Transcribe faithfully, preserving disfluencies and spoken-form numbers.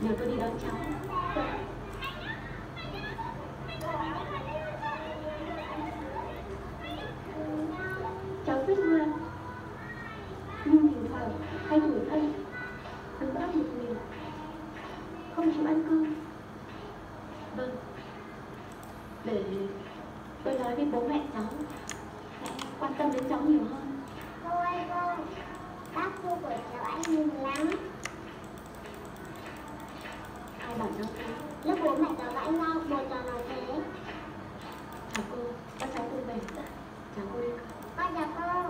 nhờ tôi đi đón cháu. Cháu rất ngoan, nhưng thỉnh thoảng hay tủi thân, đứng áp một mình, không chịu ăn cơm. Vâng, để tôi nói với bố mẹ cháu sẽ quan tâm đến cháu nhiều hơn. Cô ơi cô, bác cô của cháu anh mừng lắm. Ai bảo cháu thế? Lúc bố mẹ cháu cãi nhau, bố cháu nói thế. Chào cô, các cháu tôi về. Chào cô đi. Con chào cô.